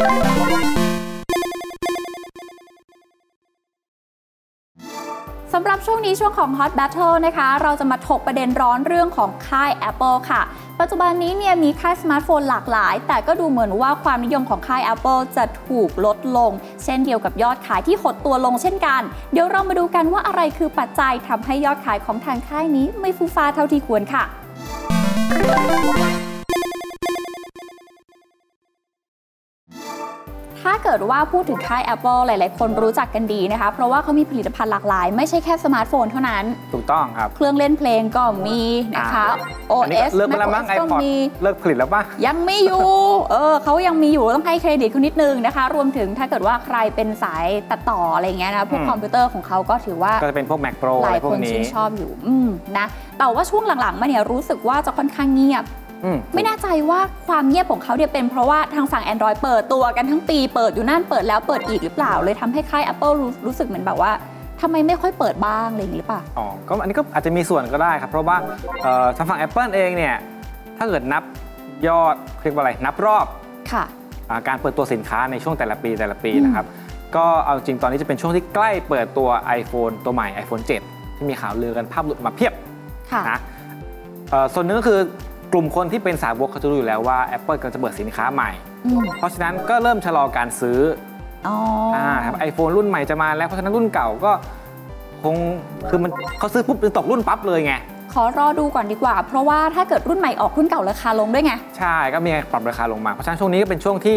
สำหรับช่วงนี้ช่วงของ Hot Battle นะคะเราจะมาถกประเด็นร้อนเรื่องของค่าย Apple ค่ะปัจจุบันนี้เนี่ยมีค่ายสมาร์ทโฟนหลากหลายแต่ก็ดูเหมือนว่าความนิยมของค่าย Apple จะถูกลดลงเช่นเดียวกับยอดขายที่หดตัวลงเช่นกันเดี๋ยวเรามาดูกันว่าอะไรคือปัจจัยทำให้ยอดขายของทางค่ายนี้ไม่ฟูฟ้าเท่าที่ควรค่ะถ้าเกิดว่าพูดถึงค่าย Apple หลายๆคนรู้จักกันดีนะคะเพราะว่าเขามีผลิตภัณฑ์หลากหลายไม่ใช่แค่สมาร์ทโฟนเท่านั้นถูกต้องครับเครื่องเล่นเพลงก็มีนะคะ OS เลิกไปแล้วมั้ง iPod เลิกผลิตแล้วป่ะยังมีอยู่เขายังมีอยู่ต้องให้เครดิตเขานิดนึงนะคะรวมถึงถ้าเกิดว่าใครเป็นสายตัดต่ออะไรเงี้ยนะพวกคอมพิวเตอร์ของเขาก็ถือว่าก็จะเป็นพวก Mac Pro หลายคนชื่นชอบอยู่นะแต่ว่าช่วงหลังๆมาเนี่ยรู้สึกว่าจะค่อนข้างเงียบไม่แน่ใจว่าความเงียบของเขาเนี่ยเป็นเพราะว่าทางฝั่ง Android เปิดตัวกันทั้งปีเปิดอยู่นั่นเปิดแล้วเปิดอีกหรือเปล่าเลยทำให้ค่าย Apple รู้สึกเหมือนแบบว่าทำไมไม่ค่อยเปิดบ้างอะไรอย่างนี้หรือเปล่าก็อันนี้ก็อาจจะมีส่วนก็ได้ครับเพราะว่าทางฝั่ง Apple เองเนี่ยถ้าเกิดนับยอดเรียกว่าอะไรนับรอบค่ะการเปิดตัวสินค้าในช่วงแต่ละปีนะครับก็เอาจริงตอนนี้จะเป็นช่วงที่ใกล้เปิดตัว iPhone ตัวใหม่ iPhone 7 ที่มีข่าวลือกันภาพหลุดมาเพียบนะส่วนนึงก็คือกลุ่มคนที่เป็นสาวกเขาจะรู้อยู่แล้วว่า Apple กำลังจะเปิดสินค้าใหม่เพราะฉะนั้นก็เริ่มชะลอการซื้อครับ iPhone รุ่นใหม่จะมาแล้วเพราะฉะนั้นรุ่นเก่าก็คงคือมันเขาซื้อปุ๊บตกรุ่นปั๊บเลยไงขอรอดูก่อนดีกว่าเพราะว่าถ้าเกิดรุ่นใหม่ออกรุ่นเก่าราคาลงด้วยไงใช่ก็มีปรับราคาลงมาเพราะฉะนั้นช่วงนี้ก็เป็นช่วงที่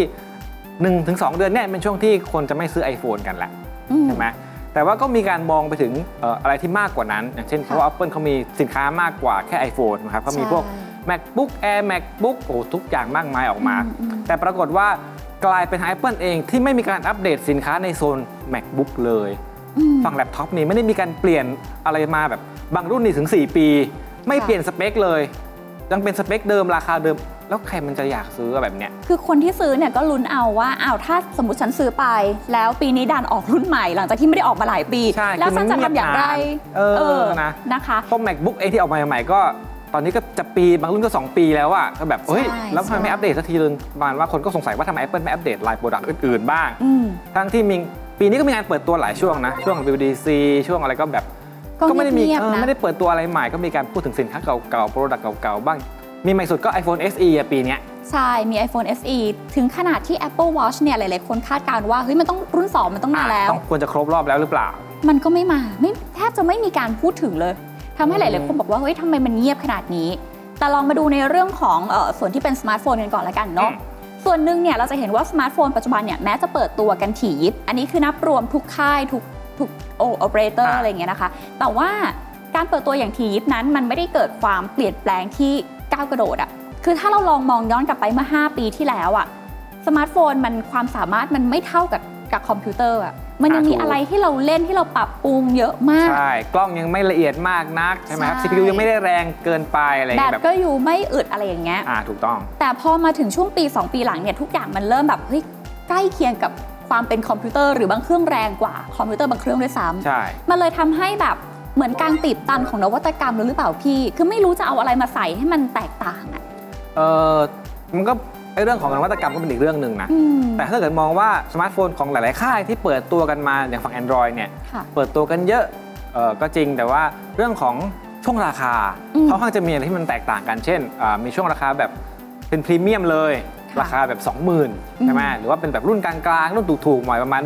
1-2 เดือนเนี่ยเป็นช่วงที่คนจะไม่ซื้อ iPhone กันแหละใช่ไหมแต่ว่าก็มีการมองไปถึงอะไรที่มากกว่านั้นอย่างเช่นเพราะว่า Apple เขามีสินค้ามากกว่าแค่ iPhone นะครับเขามีพวกMacBook Air MacBook ทุกอย่างมากมายออกมาแต่ปรากฏว่ากลายเป็น Apple เองที่ไม่มีการอัปเดตสินค้าในโซน MacBook เลยฝั่งแล็ปท็อปนี่ไม่ได้มีการเปลี่ยนอะไรมาแบบบางรุ่นนี่ถึง4 ปีไม่เปลี่ยนสเปคเลยยังเป็นสเปคเดิมราคาเดิมแล้วใครมันจะอยากซื้อแบบเนี้ยคือคนที่ซื้อเนี่ยก็ลุ้นเอาว่าถ้าสมมติฉันซื้อไปแล้วปีนี้ดันออกรุ่นใหม่หลังจากที่ไม่ได้ออกมาหลายปีแล้วฉันจะทำอย่างไรนะคะพวก MacBook เองที่ออกมาใหม่ก็ตอนนี้ก็จะปีบางรุ่นก็2 ปีแล้วอะก็แบบเฮ้ยแล้วทำไมไม่อัปเดตสักทีนึงประมาณว่าคนก็สงสัยว่าทำไม Apple ไม่อัปเดตไลน์โปรดักต์อื่นๆบ้างทั้งที่มีปีนี้ก็มีงานเปิดตัวหลายช่วงนะช่วง WWDC ช่วงอะไรก็แบบก็ไม่ได้มีไม่ได้เปิดตัวอะไรใหม่ก็มีการพูดถึงสินค้าเก่าๆโปรดักต์เก่าๆบ้างมีใหม่สุดก็ iPhone SE ปีนี้ใช่มี iPhone SE ถึงขนาดที่ Apple Watch เนี่ยหลายๆคนคาดการณ์ว่าเฮ้ยมันต้องรุ่น2มันต้องมาแล้วควรจะครบรอบแล้วหรือเปล่ามันก็ไม่มาแทบจะไม่มีการพูดถึงเลยทำให้หลายๆคนบอกว่าเฮ้ยทำไมมันเงียบขนาดนี้แต่ลองมาดูในเรื่องของส่วนที่เป็นสมาร์ทโฟนกันก่อนละกันเนาะส่วนหนึ่งเนี่ยเราจะเห็นว่าสมาร์ทโฟนปัจจุบันเนี่ยแม้จะเปิดตัวกันถี่ยิบอันนี้คือนับรวมทุกค่ายทุกโอเปอเรเตอร์อะไรอย่างเงี้ยนะคะแต่ว่าการเปิดตัวอย่างถี่ยิบนั้นมันไม่ได้เกิดความเปลี่ยนแปลงที่ก้าวกระโดดอ่ะคือถ้าเราลองมองย้อนกลับไปเมื่อ5 ปีที่แล้วอ่ะสมาร์ทโฟนมันความสามารถมันไม่เท่ากับคอมพิวเตอร์อ่ะมันยังมีอะไรที่เราเล่นที่เราปรับปรุงเยอะมากใช่กล้องยังไม่ละเอียดมากนักใช่ไหมครับ CPU ยังไม่ได้แรงเกินไปอะไรแบบแบตก็อยู่ไม่อึดอะไรอย่างเงี้ยถูกต้องแต่พอมาถึงช่วงปี2 ปีหลังเนี่ยทุกอย่างมันเริ่มแบบเฮ้ยใกล้เคียงกับความเป็นคอมพิวเตอร์หรือบางเครื่องแรงกว่าคอมพิวเตอร์บางเครื่องด้วยซ้ำใช่มันเลยทำให้แบบเหมือนการตีบตันของนวัตกรรมหรือเปล่าพี่คือไม่รู้จะเอาอะไรมาใส่ให้มันแตกต่างอ่ะมันก็เรื่องของนวัตกรรมก็เป็นอีกเรื่องหนึ่งนะแต่ถ้าเกิดมองว่าสมาร์ทโฟนของหลายๆค่ายที่เปิดตัวกันมาอย่างฝั่ง Android เนี่ยเปิดตัวกันเยอะก็จริงแต่ว่าเรื่องของช่วงราคาค่อนข้างจะมีอะไรที่มันแตกต่างกันเช่นมีช่วงราคาแบบเป็นพรีเมียมเลยราคาแบบ 20,000 ใช่ไหมหรือว่าเป็นแบบรุ่นกลางๆรุ่นถูกๆหน่อยประมาณ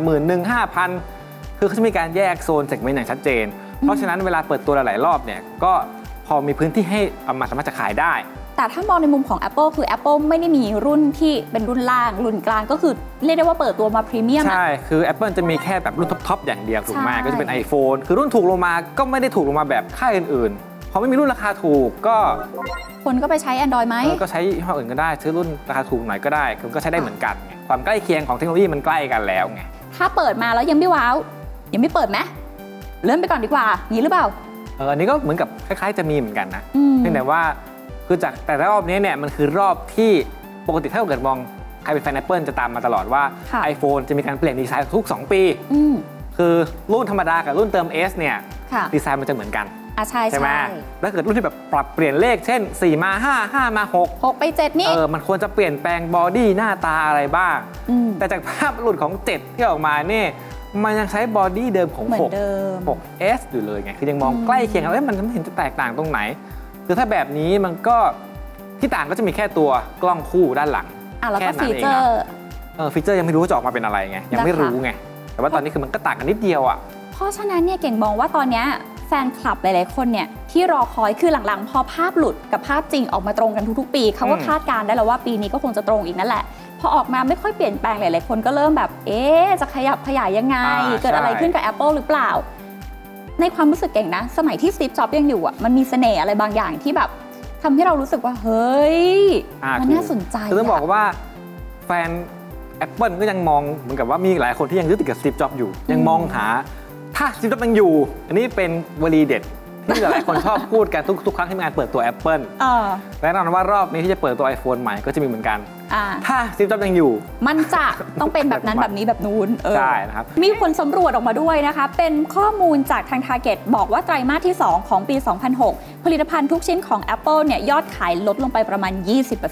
15,000 คือเขาจะมีการแยกโซนเซกเมนต์อย่างชัดเจนเพราะฉะนั้นเวลาเปิดตัวหลายๆรอบเนี่ยก็พอมีพื้นที่ให้สามารถจะขายได้แต่ถ้ามองในมุมของ Apple คือ Apple ไม่ได้มีรุ่นที่เป็นรุ่นล่างรุ่นกลางก็คือเรียกได้ว่าเปิดตัวมาพรีเมียมใช่คือ Apple จะมีแค่แบบรุ่นท็อปๆอย่างเดียวถูกไหมก็จะเป็น iPhone คือรุ่นถูกลงมาก็ไม่ได้ถูกลงมาแบบค่ายอื่นๆพอไม่มีรุ่นราคาถูกก็คนก็ไปใช้ Android ไหมก็ใช้ยี่ห้ออื่นก็ได้ซื้อรุ่นราคาถูกหน่อยก็ได้ก็ใช้ได้เหมือนกันความใกล้เคียงของเทคโนโลยีมันใกล้กันแล้วไงถ้าเปิดมาแล้วยังไม่ว้าวยังไม่เปิดไหมเลื่อนไปก่อนดีกว่างี้หรือเปล่าอันนี้ก็เหมือนกับคล้ายๆจะมีเหมือนกันนะเพียงแต่ว่าคือจากแต่ละรอบนี้เนี่ยมันคือรอบที่ปกติถ้าเกิดมองใครเป็นแฟน Apple จะตามมาตลอดว่า iPhone จะมีการเปลี่ยนดีไซน์ทุก2 ปีคือรุ่นธรรมดากับรุ่นเติม S เนี่ยดีไซน์มันจะเหมือนกันใช่ไหมแล้วเกิดรุ่นที่แบบปรับเปลี่ยนเลขเช่น4มา5 5มา6 6ไป7นี่มันควรจะเปลี่ยนแปลงบอดี้หน้าตาอะไรบ้างแต่จากภาพหลุดของ7ที่ออกมาเนี่ยมันยังใช้บอดี้เดิมของ6S อยู่เลยไงคือยังมองใกล้เคียงกันมันไม่เห็นจะแตกต่างตรงไหนคือถ้าแบบนี้มันก็ที่ต่างก็จะมีแค่ตัวกล้องคู่ด้านหลังแล้วก็ฟีเจอร์ฟีเจอร์ยังไม่รู้จะออกมาเป็นอะไรไงยังไม่รู้ไงแต่ว่าตอนนี้คือมันก็ต่างกันนิดเดียวอ่ะเพราะฉะนั้นเนี่ยเก่งมองว่าตอนนี้แฟนคลับหลายๆคนเนี่ยที่รอคอยคือหลังๆพอภาพหลุดกับภาพจริงออกมาตรงกันทุกๆปีเขาก็คาดการได้แล้วว่าปีนี้ก็คงจะตรงอีกนั่นแหละพอออกมาไม่ค่อยเปลี่ยนแปลงหลายๆคนก็เริ่มแบบจะขยับขยายยังไงเกิดอะไรขึ้นกับ Apple หรือเปล่าในความรู้สึกเก่งนะสมัยที่สตีฟ จ็อบส์ยังอยู่อ่ะมันมีเสน่ห์อะไรบางอย่างที่แบบทำให้เรารู้สึกว่าเฮ้ยมันน่าสนใจคือต้องบอกว่าแฟน Apple ก็ยังมองเหมือนกับว่ามีหลายคนที่ยังยึดติดกับสตีฟ จ็อบส์อยู่ยังมองหาถ้าสตีฟ จ็อบส์ยังอยู่อันนี้เป็นวลีเด็ดที่หลายคนชอบพูดกันทุกครั้งที่มีงานเปิดตัว Apple และแน่นอนว่ารอบนี้ที่จะเปิดตัว iPhone ใหม่ก็จะมีเหมือนกันถ้าสตีฟ จ็อบส์ยังอยู่มันจะต้องเป็นแบบนั้นแบบนี้แบบนู้นใช่นะครับมีผลสำรวจออกมาด้วยนะคะเป็นข้อมูลจากทาง Target บอกว่าไตรมาสที่2ของปี 2006 ผลิตภัณฑ์ทุกชิ้นของ Apple เนี่ยยอดขายลดลงไปประมาณ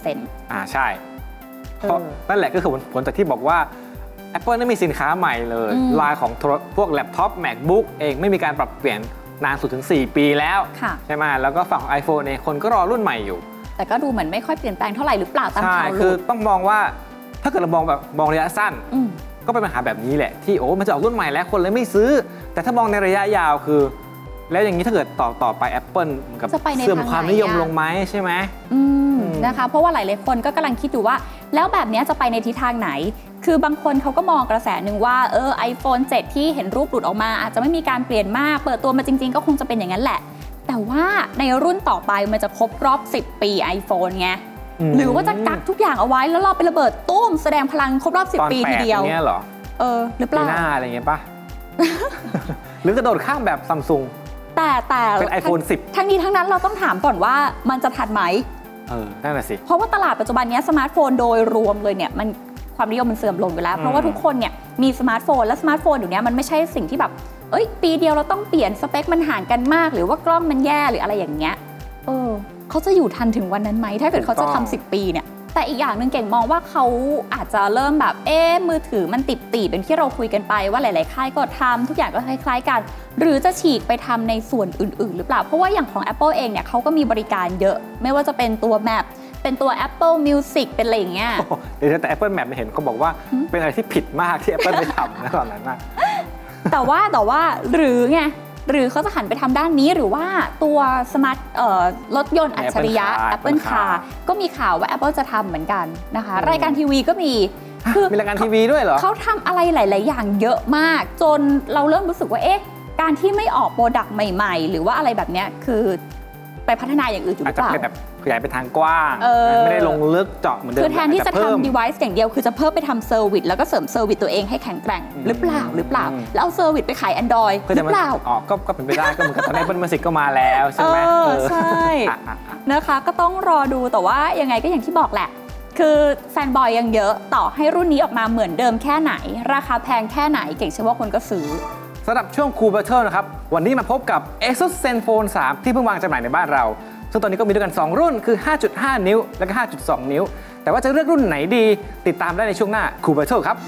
20% ใช่เพราะนั่นแหละก็คือผลจากที่บอกว่า Apple ไม่มีสินค้าใหม่เลยลายของพวกแล็ปท็อป MacBook เองไม่มีการปรับเปลี่ยนนานสุดถึง4 ปีแล้วใช่ไหมแล้วก็ฝั่ง iPhone เองคนก็รอรุ่นใหม่อยู่แต่ก็ดูเหมือนไม่ค่อยเปลี่ยนแปลงเท่าไหร่หรือเปล่าตามข่าวใช่คือต้องมองว่าถ้าเกิดเรามองระยะสั้นก็เป็นปัญหาแบบนี้แหละที่มันจะออกรุ่นใหม่แล้วคนเลยไม่ซื้อแต่ถ้ามองในระยะยาวคือแล้วอย่างนี้ถ้าเกิดต่อไป Apple กับเสื่อมความนิยมลงไหมใช่ไหมนะคะเพราะว่าหลายๆคนก็กำลังคิดอยู่ว่าแล้วแบบนี้จะไปในทิศทางไหนคือบางคนเขาก็มองกระแสหนึ่งว่าiPhone 7 ที่เห็นรูปหลุดออกมาอาจจะไม่มีการเปลี่ยนมากเปิดตัวมาจริงๆก็คงจะเป็นอย่างนั้นแหละแต่ว่าในรุ่นต่อไปมันจะครบรอบ10 ปี iPhone ไงหรือว่าจะกักทุกอย่างเอาไว้แล้วรอไประเบิดตุ้มแสดงพลังครบรอบ10 ปีทีเดียวเนี่ยเหรอหรือเปล่าปีหน้าอะไรเงี้ยป่ะ หรือกระโดดข้ามแบบซัมซุงแต่เป็น iPhone 10 ทั้งนี้ทั้งนั้นเราต้องถามก่อนว่ามันจะทันไหมนั่นแหละสิเพราะว่าตลาดปัจจุบันนี้สมาร์ทโฟนโดยรวมเลยเนี่ยมันความนิยมมันเสื่อมลงอยู่แล้วเพราะว่าทุกคนเนี่ยมีสมาร์ทโฟนและสมาร์ทโฟนเดี๋ยวนี้มันไม่ใช่สิ่งที่แบบปีเดียวเราต้องเปลี่ยนสเปคมันห่างกันมากหรือว่ากล้องมันแย่หรืออะไรอย่างเงี้ยเขาจะอยู่ทันถึงวันนั้นไหมถ้าเกิดเขาจะทำ10 ปีเนี่ยแต่อีกอย่างหนึ่งเก่งมองว่าเขาอาจจะเริ่มแบบมือถือมันติดเป็นที่เราคุยกันไปว่าหลายๆค่ายก็ทำทุกอย่างก็คล้ายๆกันหรือจะฉีกไปทำในส่วนอื่นๆหรือเปล่าเพราะว่าอย่างของ Apple เองเนี่ยเขาก็มีบริการเยอะไม่ว่าจะเป็นตัว Map เป็นตัว Apple Music เป็นอะไรอย่างเงี้ยเดี๋ยวแต่ Apple Map เห็นเขาบอกว่าเป็นอะไรที่ผิดมากที่ Apple ไปทำนะตอนนั้นนะแต่ว่าหรือเขาจะหันไปทำด้านนี้หรือว่าตัวสมาร์ทรถยนต์อัจฉริยะ Apple Car ก็มีข่าวว่า Apple จะทำเหมือนกันนะคะรายการทีวีก็มีรายการทีวีด้วยเหรอเขาทำอะไรหลายๆอย่างเยอะมากจนเราเริ่มรู้สึกว่าการที่ไม่ออกโปรดักต์ใหม่ๆหรือว่าอะไรแบบนี้คือไปพัฒนาอย่างอื่นอยู่หรือเปล่าอาจจะแบบขยายไปทางกว้างไม่ได้ลงลึกเจาะเหมือนเดิมคือแทนที่จะทำ device อย่างเดียวคือจะเพิ่มไปทำเซอร์วิสแล้วก็เสริมเซอร์วิสตัวเองให้แข็งแกร่งหรือเปล่าแล้วเอาเซอร์วิสไปขาย Android หรือเปล่าก็เป็นไปได้ก็เหมือนกับตอนนี้Apple Musicก็มาแล้วใช่ไหมใช่นะคะก็ต้องรอดูแต่ว่ายังไงก็อย่างที่บอกแหละคือแฟนบอยยังเยอะต่อให้รุ่นนี้ออกมาเหมือนเดิมแค่ไหนราคาแพงแค่ไหนเก่งเชื่อว่าคนก็ซื้อสำหรับช่วง Cool Battle นะครับวันนี้มาพบกับ ASUS ZenFone 3 ที่เพิ่งวางจำหน่ายในบ้านเราซึ่งตอนนี้ก็มีด้วยกัน2รุ่นคือ 5.5 นิ้วและก็ 5.2 นิ้วแต่ว่าจะเลือกรุ่นไหนดีติดตามได้ในช่วงหน้า Cool Battle ครับ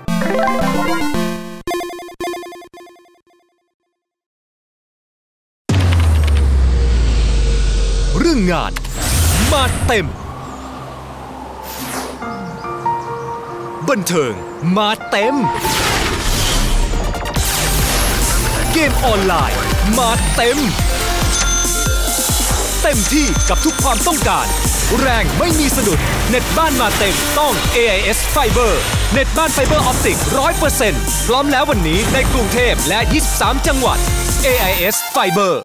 เรื่องงานมาเต็มบันเทิงมาเต็มเกมออนไลน์มาเต็มที่กับทุกความต้องการแรงไม่มีสะดุดเน็ตบ้านมาเต็มต้อง AIS Fiber เน็ตบ้านไฟเบอร์ออปติก 100% พร้อมแล้ววันนี้ในกรุงเทพและ23 จังหวัด AIS Fiber